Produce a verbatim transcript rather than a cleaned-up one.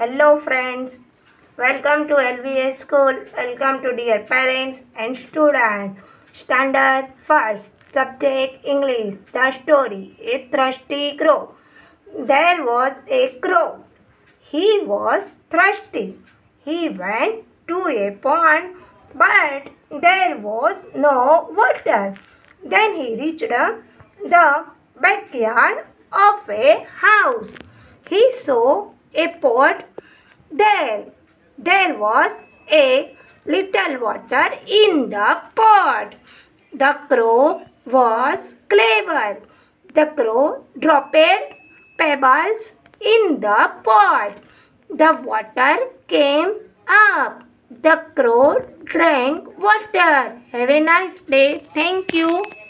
Hello friends, welcome to L V S School. Welcome to dear parents and students. Standard first, subject English. The story, a thirsty crow. There was a crow. He was thirsty. He went to a pond, but there was no water. Then he reached the backyard of a house. He saw a pot there. There was a little water in the pot. The crow was clever. The crow dropped pebbles in the pot. The water came up. The crow drank water. Have a nice day. Thank you.